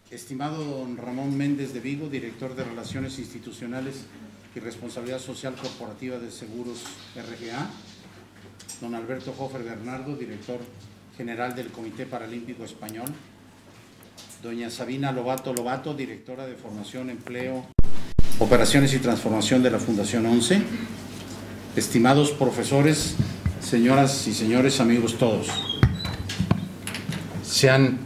Estimado don Ramón Méndez de Vigo, director de Relaciones Institucionales y Responsabilidad Social Corporativa de Seguros RGA, don Alberto Hofer Bernardo, director general del Comité Paralímpico Español, doña Sabina Lobato Lobato, directora de Formación, Empleo, Operaciones y Transformación de la Fundación 11, estimados profesores, señoras y señores, amigos todos, sean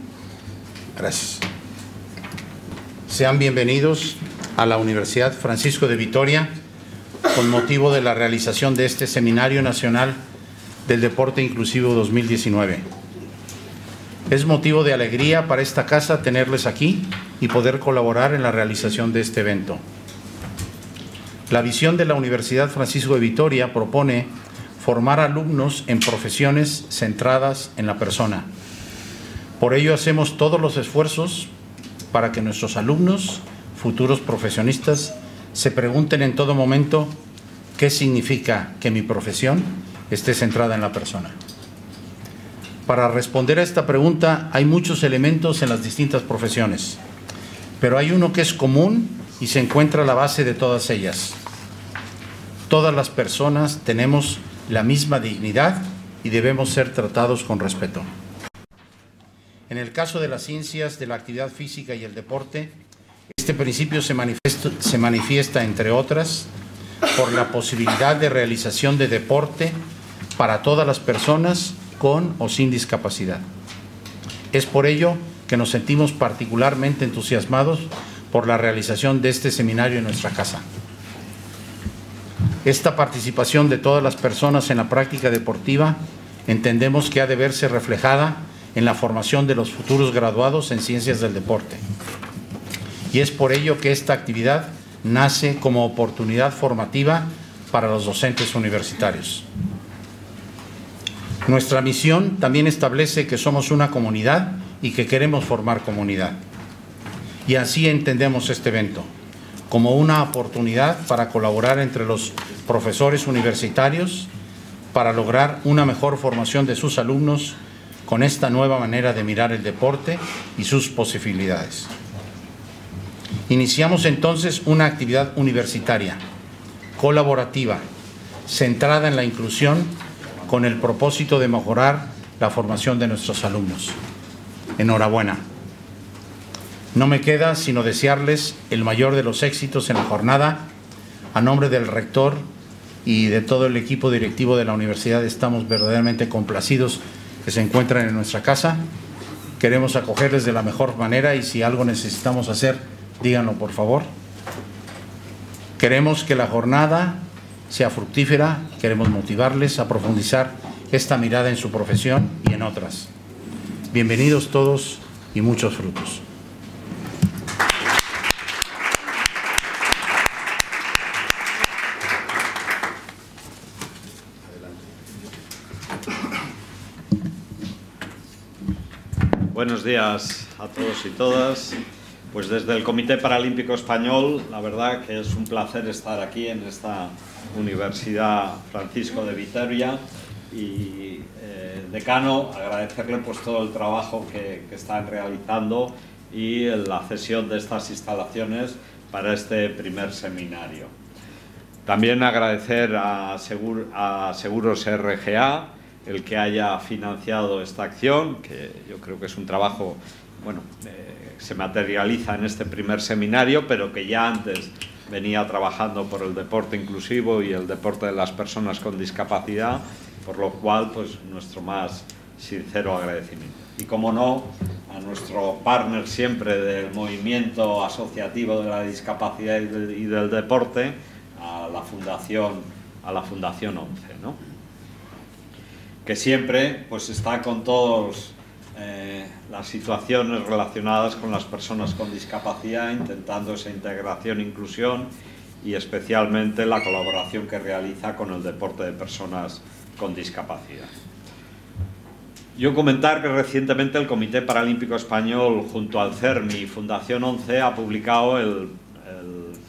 bienvenidos a la Universidad Francisco de Vitoria con motivo de la realización de este Seminario Nacional del Deporte Inclusivo 2019. Es motivo de alegría para esta casa tenerles aquí y poder colaborar en la realización de este evento. La visión de la Universidad Francisco de Vitoria propone formar alumnos en profesiones centradas en la persona. Por ello hacemos todos los esfuerzos para que nuestros alumnos, futuros profesionistas, se pregunten en todo momento qué significa que mi profesión esté centrada en la persona. Para responder a esta pregunta hay muchos elementos en las distintas profesiones, pero hay uno que es común y se encuentra a la base de todas ellas. Todas las personas tenemos la misma dignidad y debemos ser tratados con respeto. En el caso de las ciencias de la actividad física y el deporte, este principio se manifiesta, entre otras, por la posibilidad de realización de deporte para todas las personas con o sin discapacidad. Es por ello que nos sentimos particularmente entusiasmados por la realización de este seminario en nuestra casa. Esta participación de todas las personas en la práctica deportiva entendemos que ha de verse reflejada en la formación de los futuros graduados en Ciencias del Deporte. Y es por ello que esta actividad nace como oportunidad formativa para los docentes universitarios. Nuestra misión también establece que somos una comunidad y que queremos formar comunidad. Y así entendemos este evento, como una oportunidad para colaborar entre los profesores universitarios para lograr una mejor formación de sus alumnos con esta nueva manera de mirar el deporte y sus posibilidades. Iniciamos entonces una actividad universitaria, colaborativa, centrada en la inclusión, con el propósito de mejorar la formación de nuestros alumnos. Enhorabuena. No me queda sino desearles el mayor de los éxitos en la jornada. A nombre del rector y de todo el equipo directivo de la universidad, estamos verdaderamente complacidos que se encuentran en nuestra casa. Queremos acogerles de la mejor manera y si algo necesitamos hacer, díganlo por favor. Queremos que la jornada sea fructífera, queremos motivarles a profundizar esta mirada en su profesión y en otras. Bienvenidos todos y muchos frutos. Buenos días a todos y todas. Pues desde el Comité Paralímpico Español, la verdad que es un placer estar aquí en esta Universidad Francisco de Vitoria y decano, agradecerle pues todo el trabajo que están realizando y la cesión de estas instalaciones para este primer seminario. También agradecer a Seguros RGA el que haya financiado esta acción, que yo creo que es un trabajo, bueno, se materializa en este primer seminario, pero que ya antes venía trabajando por el deporte inclusivo y el deporte de las personas con discapacidad, por lo cual, pues, nuestro más sincero agradecimiento. Y, como no, a nuestro partner siempre del movimiento asociativo de la discapacidad y del deporte, a la Fundación 11, ¿no? Que siempre pues está con todas las situaciones relacionadas con las personas con discapacidad, intentando esa integración e inclusión y especialmente la colaboración que realiza con el deporte de personas con discapacidad. Yo comentar que recientemente el Comité Paralímpico Español junto al CERMI y Fundación 11 ha publicado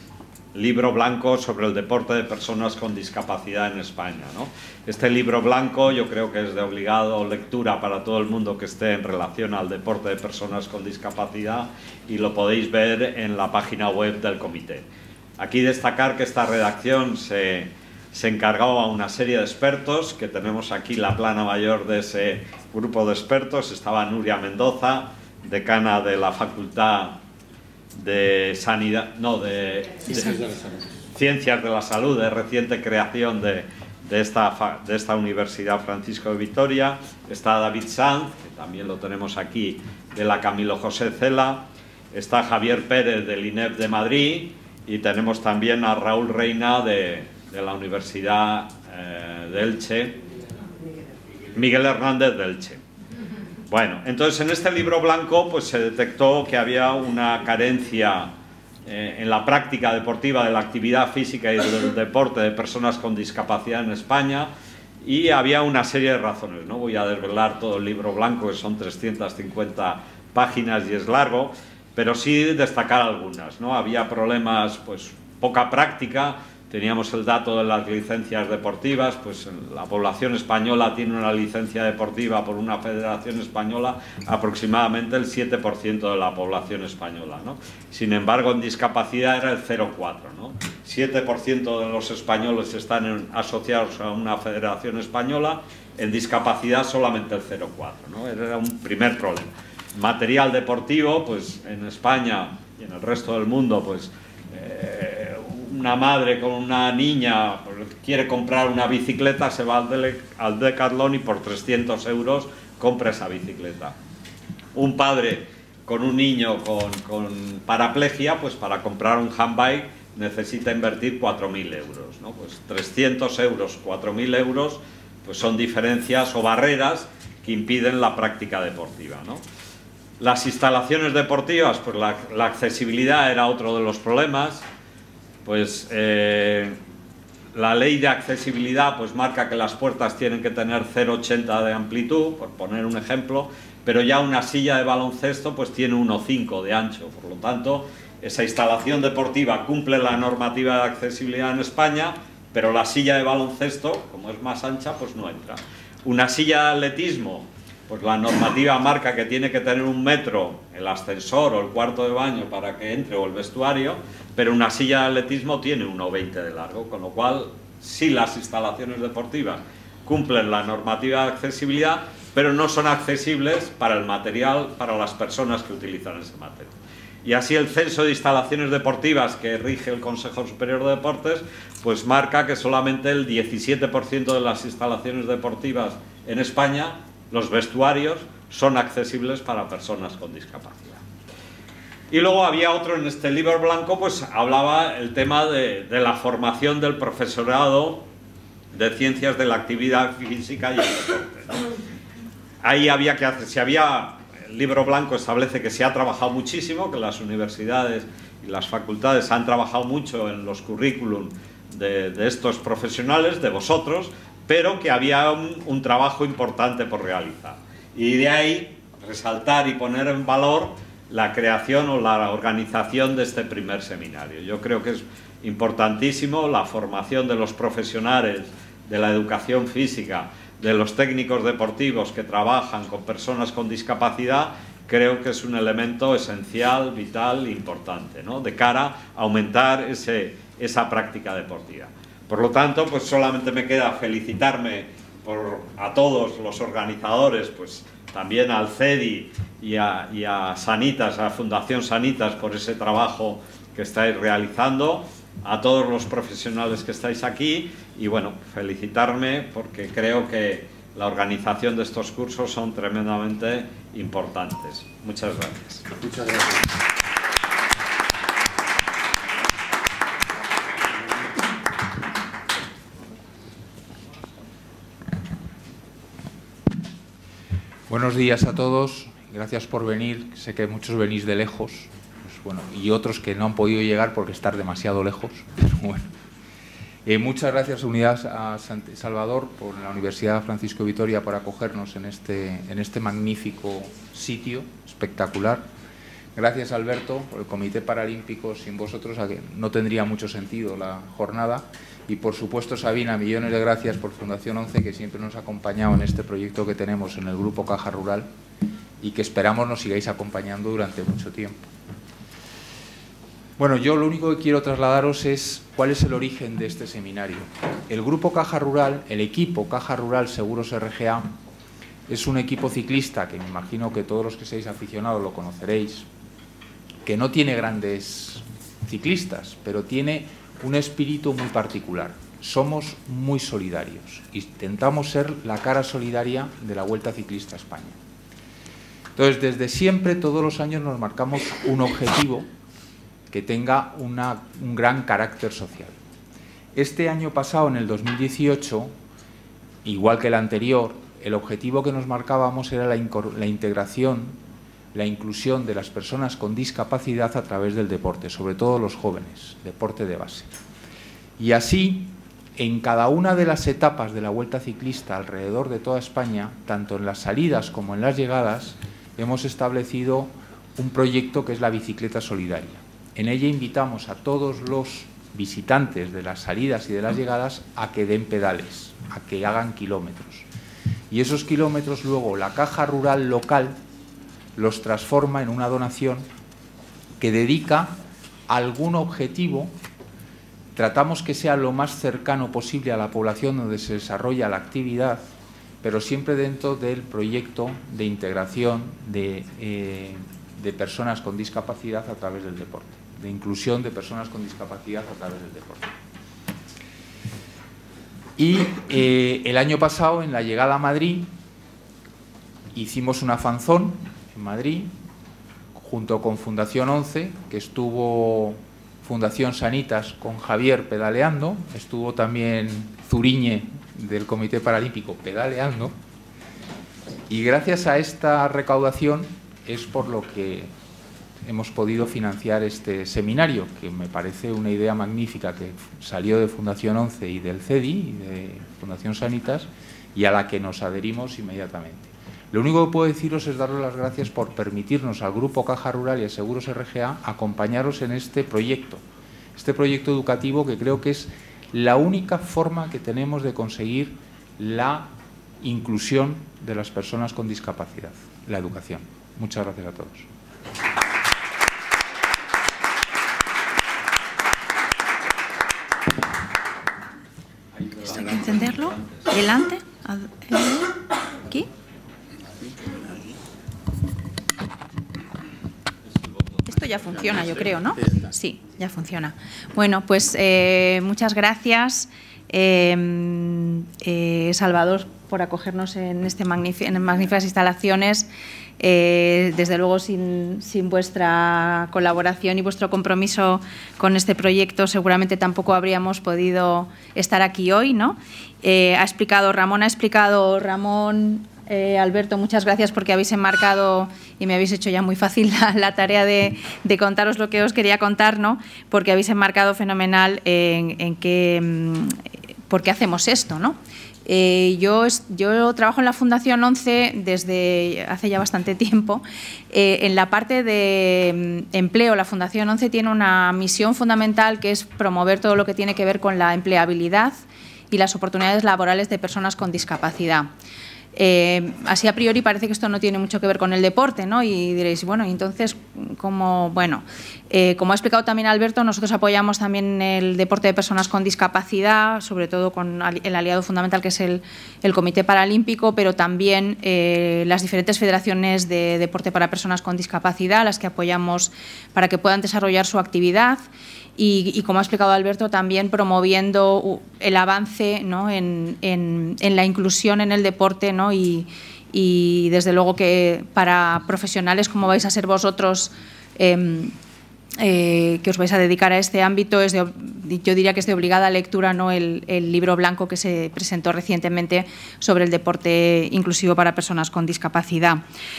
libro blanco sobre el deporte de personas con discapacidad en España, ¿no? Este libro blanco yo creo que es de obligado lectura para todo el mundo que esté en relación al deporte de personas con discapacidad, y lo podéis ver en la página web del comité. Aquí destacar que esta redacción se encargó a una serie de expertos, que tenemos aquí la plana mayor de ese grupo de expertos. Estaba Nuria Mendoza, decana de la Facultad de Sanidad, no, de Ciencias de la Salud, de reciente creación de esta Universidad Francisco de Vitoria. Está David Sanz, que también lo tenemos aquí, de la Camilo José Cela. Está Javier Pérez del INEF de Madrid, y tenemos también a Raúl Reina de la Universidad de Elche, Miguel Hernández de Elche. Bueno, entonces en este libro blanco pues se detectó que había una carencia en la práctica deportiva de la actividad física y del deporte de personas con discapacidad en España, y había una serie de razones. No voy a desvelar todo el libro blanco, que son 350 páginas y es largo, pero sí destacar algunas, ¿no? Había problemas, pues poca práctica. Teníamos el dato de las licencias deportivas, pues la población española tiene una licencia deportiva por una federación española, aproximadamente el 7% de la población española, ¿no? Sin embargo, en discapacidad era el 0,4%, ¿no? 7% de los españoles están asociados a una federación española, en discapacidad solamente el 0,4%, ¿no? Era un primer problema. Material deportivo, pues en España y en el resto del mundo, pues una madre con una niña quiere comprar una bicicleta, se va al Decathlon y por 300 euros compra esa bicicleta. Un padre con un niño con paraplegia, pues para comprar un handbike necesita invertir 4.000 euros, ¿no? Pues 300 euros, 4.000 euros, pues son diferencias o barreras que impiden la práctica deportiva, ¿no? Las instalaciones deportivas, pues la accesibilidad era otro de los problemas. Pues la ley de accesibilidad pues marca que las puertas tienen que tener 0,80 de amplitud, por poner un ejemplo, pero ya una silla de baloncesto pues tiene 1,5 de ancho. Por lo tanto, esa instalación deportiva cumple la normativa de accesibilidad en España, pero la silla de baloncesto, como es más ancha, pues no entra. Una silla de atletismo, pues la normativa marca que tiene que tener 1 metro el ascensor o el cuarto de baño para que entre, o el vestuario, pero una silla de atletismo tiene 1,20 de largo, con lo cual sí, las instalaciones deportivas cumplen la normativa de accesibilidad, pero no son accesibles para el material, para las personas que utilizan ese material. Y así el censo de instalaciones deportivas que rige el Consejo Superior de Deportes, pues marca que solamente el 17% de las instalaciones deportivas en España, los vestuarios, son accesibles para personas con discapacidad. Y luego había otro en este libro blanco, pues hablaba el tema de la formación del profesorado de ciencias de la actividad física y el deporte, ¿no? Ahí había que hacer, el libro blanco establece que se ha trabajado muchísimo, que las universidades y las facultades han trabajado mucho en los currículum de estos profesionales, de vosotros, pero que había un trabajo importante por realizar. Y de ahí resaltar y poner en valor la creación o la organización de este primer seminario. Yo creo que es importantísimo la formación de los profesionales de la educación física, de los técnicos deportivos que trabajan con personas con discapacidad. Creo que es un elemento esencial, vital, importante, ¿no? De cara a aumentar esa práctica deportiva. Por lo tanto, pues solamente me queda felicitarme a todos los organizadores, pues también al CEDI y a Sanitas, a Fundación Sanitas, por ese trabajo que estáis realizando, a todos los profesionales que estáis aquí, y bueno, felicitarme porque creo que la organización de estos cursos son tremendamente importantes. Muchas gracias. Muchas gracias. Buenos días a todos, gracias por venir. Sé que muchos venís de lejos, pues bueno, y otros que no han podido llegar porque estar demasiado lejos. Pero bueno. Muchas gracias a Salvador por la Universidad Francisco de Vitoria por acogernos en este magnífico sitio, espectacular. Gracias, Alberto, por el Comité Paralímpico. Sin vosotros no tendría mucho sentido la jornada. Y, por supuesto, Sabina, millones de gracias por Fundación 11, que siempre nos ha acompañado en este proyecto que tenemos en el Grupo Caja Rural y que esperamos nos sigáis acompañando durante mucho tiempo. Bueno, yo lo único que quiero trasladaros es cuál es el origen de este seminario. El Grupo Caja Rural, el equipo Caja Rural Seguros RGA, es un equipo ciclista que me imagino que todos los que seáis aficionados lo conoceréis, que no tiene grandes ciclistas, pero tiene un espíritu muy particular. Somos muy solidarios. Intentamos ser la cara solidaria de la Vuelta Ciclista a España. Entonces, desde siempre, todos los años nos marcamos un objetivo que tenga un gran carácter social. Este año pasado, en el 2018, igual que el anterior, el objetivo que nos marcábamos era la integración, la inclusión de las personas con discapacidad a través del deporte, sobre todo los jóvenes, deporte de base. Y así, en cada una de las etapas de la Vuelta Ciclista alrededor de toda España, tanto en las salidas como en las llegadas, hemos establecido un proyecto que es la bicicleta solidaria. En ella invitamos a todos los visitantes de las salidas y de las llegadas a que den pedales, a que hagan kilómetros. Y esos kilómetros luego la Caja Rural local los transforma en una donación que dedica a algún objetivo. Tratamos que sea lo más cercano posible a la población donde se desarrolla la actividad, pero siempre dentro del proyecto de integración de personas con discapacidad a través del deporte, de inclusión de personas con discapacidad a través del deporte. Y el año pasado, en la llegada a Madrid, hicimos una fanzón en Madrid, junto con Fundación 11, que estuvo Fundación Sanitas con Javier pedaleando, estuvo también Zuriñe del Comité Paralímpico pedaleando, y gracias a esta recaudación es por lo que hemos podido financiar este seminario, que me parece una idea magnífica que salió de Fundación 11 y del CEDI, y de Fundación Sanitas, y a la que nos adherimos inmediatamente. Lo único que puedo deciros es daros las gracias por permitirnos al Grupo Caja Rural y a Seguros RGA acompañaros en este proyecto educativo, que creo que es la única forma que tenemos de conseguir la inclusión de las personas con discapacidad, la educación. Muchas gracias a todos. ¿Esto hay que encenderlo? ¿Delante? ¿Aquí? Esto ya funciona, yo creo, ¿no? Sí, ya funciona. Bueno, pues muchas gracias, Salvador, por acogernos en magníficas instalaciones. Desde luego, sin vuestra colaboración y vuestro compromiso con este proyecto, seguramente tampoco habríamos podido estar aquí hoy, ¿no? Ramón, Alberto, muchas gracias porque habéis enmarcado y me habéis hecho ya muy fácil la tarea de contaros lo que os quería contar, ¿no? Porque habéis enmarcado fenomenal por qué hacemos esto, ¿no? Yo trabajo en la Fundación 11 desde hace ya bastante tiempo. En la parte de empleo, la Fundación 11 tiene una misión fundamental, que es promover todo lo que tiene que ver con la empleabilidad y las oportunidades laborales de personas con discapacidad. Así a priori parece que esto no tiene mucho que ver con el deporte, ¿no? Y diréis, bueno, entonces, como ha explicado también Alberto, nosotros apoyamos también el deporte de personas con discapacidad, sobre todo con el aliado fundamental que es el Comité Paralímpico, pero también las diferentes federaciones de deporte para personas con discapacidad, las que apoyamos para que puedan desarrollar su actividad. Y como ha explicado Alberto, también promoviendo el avance, ¿no? en la inclusión en el deporte, ¿no? y desde luego que para profesionales como vais a ser vosotros, que os vais a dedicar a este ámbito, yo diría que es de obligada lectura, ¿no? el libro blanco que se presentó recientemente sobre el deporte inclusivo para personas con discapacidad.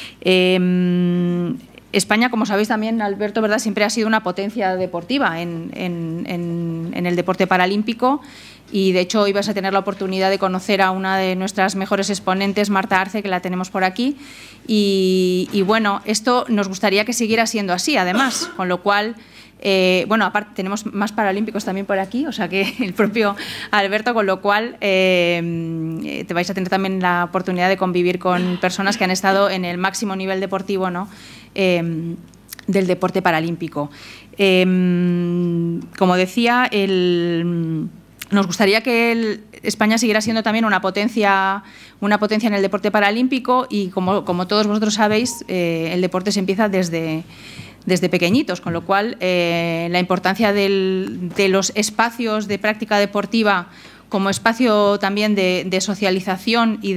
España, como sabéis también, Alberto, ¿verdad?, siempre ha sido una potencia deportiva en el deporte paralímpico y de hecho hoy vas a tener la oportunidad de conocer a una de nuestras mejores exponentes, Marta Arce, que la tenemos por aquí, y bueno, esto nos gustaría que siguiera siendo así, además, con lo cual… bueno, aparte tenemos más paralímpicos también por aquí, o sea que el propio Alberto, con lo cual te vais a tener también la oportunidad de convivir con personas que han estado en el máximo nivel deportivo, ¿no?, del deporte paralímpico. Como decía, nos gustaría que España siguiera siendo también una potencia en el deporte paralímpico, y como todos vosotros sabéis, el deporte se empieza desde pequeñitos, con lo cual la importancia de los espacios de práctica deportiva como espacio también de socialización y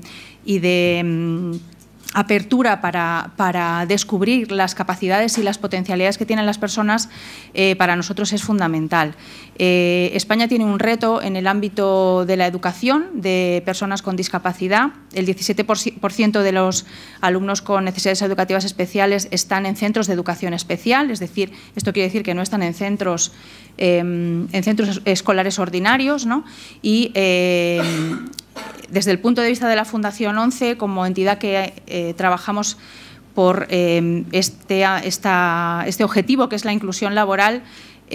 de apertura para descubrir las capacidades y las potencialidades que tienen las personas, para nosotros es fundamental. España tiene un reto en el ámbito de la educación de personas con discapacidad. El 17% de los alumnos con necesidades educativas especiales están en centros de educación especial, es decir, esto quiere decir que no están en centros escolares ordinarios, ¿no? Y desde el punto de vista de la Fundación ONCE, como entidad que trabajamos por este objetivo, que es la inclusión laboral,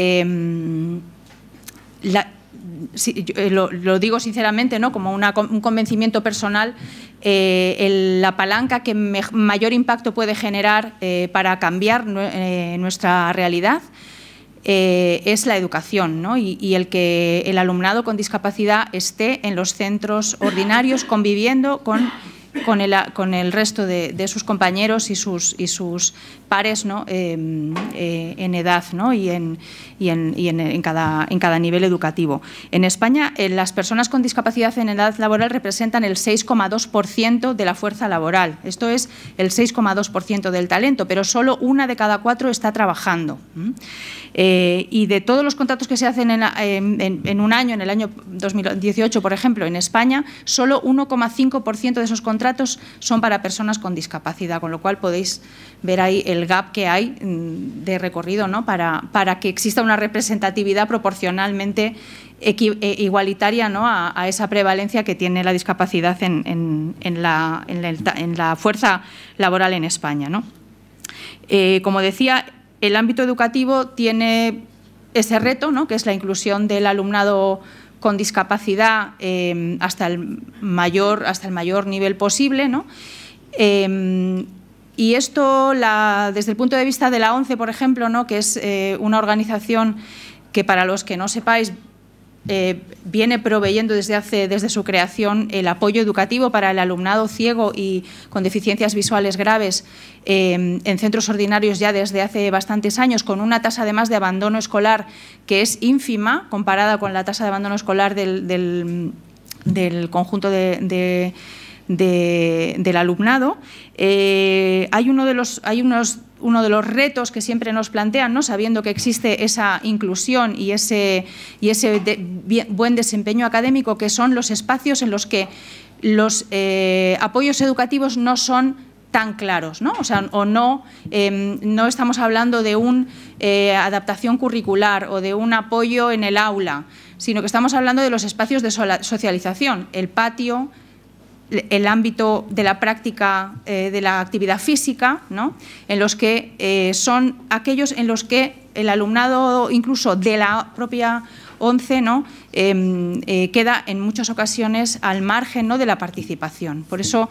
lo digo sinceramente, ¿no?, como un convencimiento personal, la palanca que mayor impacto puede generar para cambiar nuestra realidad es la educación, ¿no? Y el que el alumnado con discapacidad esté en los centros ordinarios conviviendo con el resto de sus compañeros y sus pares, ¿no?, en edad, ¿no?, y en cada nivel educativo. En España, las personas con discapacidad en edad laboral representan el 6,2% de la fuerza laboral. Esto es el 6,2% del talento, pero solo 1 de cada 4 está trabajando. Y de todos los contratos que se hacen en un año, en el año 2018, por ejemplo, en España, solo 1,5% de esos contratos son para personas con discapacidad, con lo cual podéis ver ahí el gap que hay de recorrido, ¿no?, para que exista una representatividad proporcionalmente igualitaria, ¿no?, a esa prevalencia que tiene la discapacidad en la fuerza laboral en España, ¿no? Como decía, el ámbito educativo tiene ese reto, ¿no?, que es la inclusión del alumnado con discapacidad hasta el mayor nivel posible, ¿no? Y esto, desde el punto de vista de la ONCE, por ejemplo, ¿no?, que es una organización que, para los que no sepáis, viene proveyendo desde su creación el apoyo educativo para el alumnado ciego y con deficiencias visuales graves en centros ordinarios ya desde hace bastantes años, con una tasa además de abandono escolar que es ínfima comparada con la tasa de abandono escolar del conjunto del alumnado. Hay uno de los retos que siempre nos plantean, ¿no?, sabiendo que existe esa inclusión y ese buen desempeño académico, que son los espacios en los que los apoyos educativos no son tan claros, ¿no? O sea, no estamos hablando de una adaptación curricular o de un apoyo en el aula, sino que estamos hablando de los espacios de socialización, el patio, el ámbito de la práctica de la actividad física, ¿no?, en los que son aquellos en los que el alumnado, incluso de la propia ONCE, ¿no?, queda en muchas ocasiones al margen, ¿no?, de la participación. Por eso,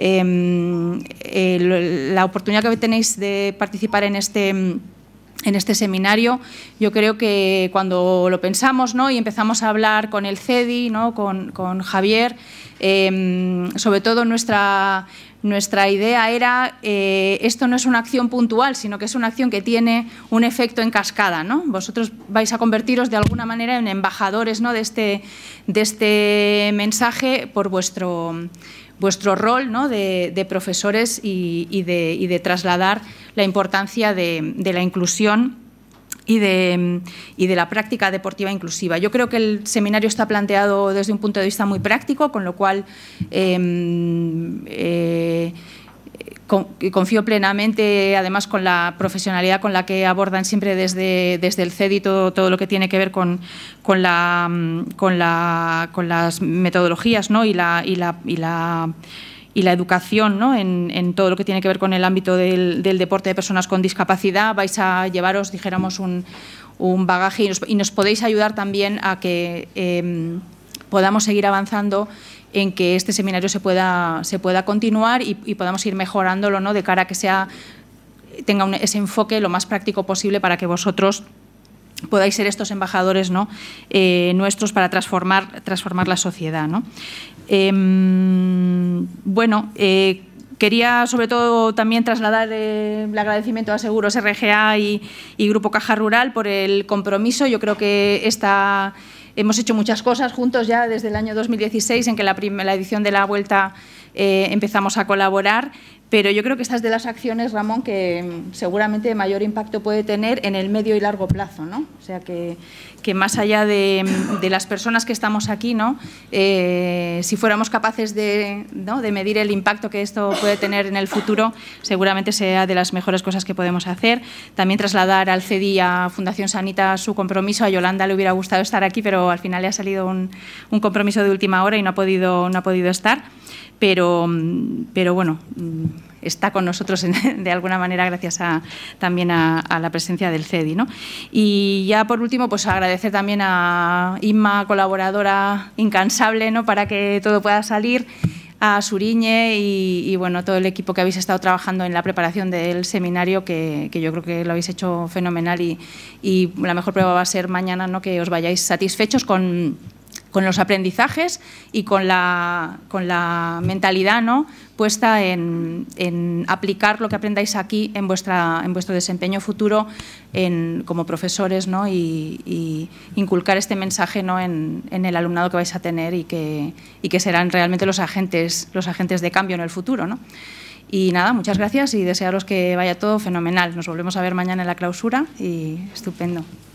la oportunidad que tenéis de participar en este seminario, yo creo que cuando lo pensamos, ¿no?, y empezamos a hablar con el CEDI, ¿no?, con Javier, sobre todo nuestra idea era, esto no es una acción puntual, sino que es una acción que tiene un efecto en cascada, ¿no? Vosotros vais a convertiros de alguna manera en embajadores, ¿no?, de este mensaje por vuestro rol, ¿no?, de profesores y de trasladar la importancia de la inclusión y de la práctica deportiva inclusiva. Yo creo que el seminario está planteado desde un punto de vista muy práctico, con lo cual confío plenamente, además con la profesionalidad con la que abordan siempre desde el CEDI todo lo que tiene que ver con las metodologías, ¿no? y la educación, ¿no? en todo lo que tiene que ver con el ámbito del deporte de personas con discapacidad. Vais a llevaros, dijéramos, un bagaje y nos podéis ayudar también a que podamos seguir avanzando en que este seminario se pueda continuar y podamos ir mejorándolo, ¿no? De cara a que tenga ese enfoque lo más práctico posible para que vosotros podáis ser estos embajadores, ¿no? Nuestros para transformar la sociedad, ¿no? Quería sobre todo también trasladar el agradecimiento a Seguros RGA y Grupo Caja Rural por el compromiso. Yo creo que hemos hecho muchas cosas juntos ya desde el año 2016, en que la edición de la Vuelta empezamos a colaborar, pero yo creo que esta es de las acciones, Ramón, que seguramente mayor impacto puede tener en el medio y largo plazo, ¿no? O sea, que más allá de las personas que estamos aquí, ¿no? Si fuéramos capaces de medir el impacto que esto puede tener en el futuro, seguramente sea de las mejores cosas que podemos hacer. También trasladar al CEDI y a Fundación Sanita su compromiso. A Yolanda le hubiera gustado estar aquí, pero al final le ha salido un compromiso de última hora y no ha podido estar. Pero bueno, está con nosotros de alguna manera gracias también a la presencia del CEDI, ¿no? Y ya por último, pues agradecer también a Inma, colaboradora incansable, ¿no? Para que todo pueda salir, a Suriñe y bueno, todo el equipo que habéis estado trabajando en la preparación del seminario, que yo creo que lo habéis hecho fenomenal y la mejor prueba va a ser mañana, ¿no? Que os vayáis satisfechos con los aprendizajes y con la mentalidad, ¿no? Puesta en aplicar lo que aprendáis aquí en vuestro desempeño futuro como profesores, ¿no? Y inculcar este mensaje, ¿no? en el alumnado que vais a tener y que serán realmente los agentes de cambio en el futuro, ¿no? Y nada, muchas gracias y desearos que vaya todo fenomenal. Nos volvemos a ver mañana en la clausura y estupendo.